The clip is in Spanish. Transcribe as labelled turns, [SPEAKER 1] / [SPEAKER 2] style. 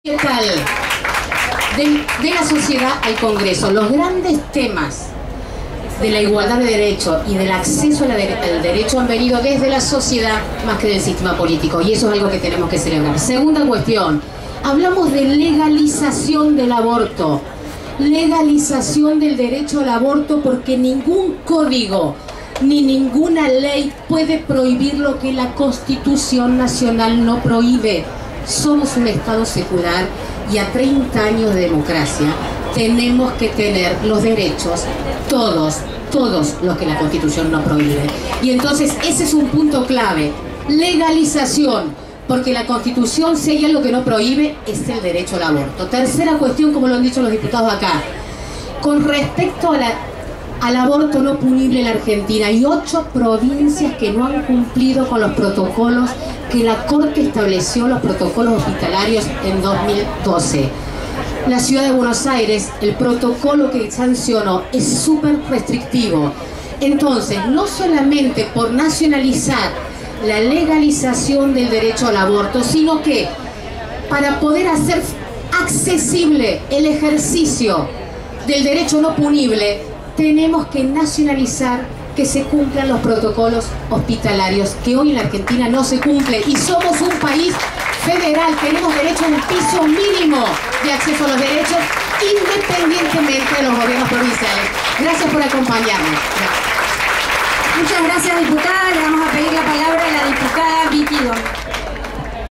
[SPEAKER 1] ¿Qué tal? De la sociedad al Congreso, los grandes temas de la igualdad de derechos y del acceso al derecho han venido desde la sociedad más que del sistema político, y eso es algo que tenemos que celebrar. Segunda cuestión, hablamos de legalización del aborto, legalización del derecho al aborto, porque ningún código ni ninguna ley puede prohibir lo que la Constitución Nacional no prohíbe. Somos un Estado secular y a 30 años de democracia tenemos que tener los derechos, todos los que la Constitución no prohíbe. Y entonces ese es un punto clave, legalización, porque la Constitución, si hay algo que no prohíbe, es el derecho al aborto. Tercera cuestión, como lo han dicho los diputados acá, con respecto al aborto no punible en la Argentina, hay 8 provincias que no han cumplido con los protocolos que la Corte estableció, los protocolos hospitalarios en 2012. La Ciudad de Buenos Aires, el protocolo que sancionó es súper restrictivo. Entonces, no solamente por nacionalizar la legalización del derecho al aborto, sino que para poder hacer accesible el ejercicio del derecho no punible, tenemos que nacionalizar que se cumplan los protocolos hospitalarios, que hoy en la Argentina no se cumple, y somos un país federal, tenemos derecho a un piso mínimo de acceso a los derechos, independientemente de los gobiernos provinciales. Gracias por acompañarnos.
[SPEAKER 2] Muchas gracias, diputada. Le vamos a pedir la palabra a la diputada Vicky Don.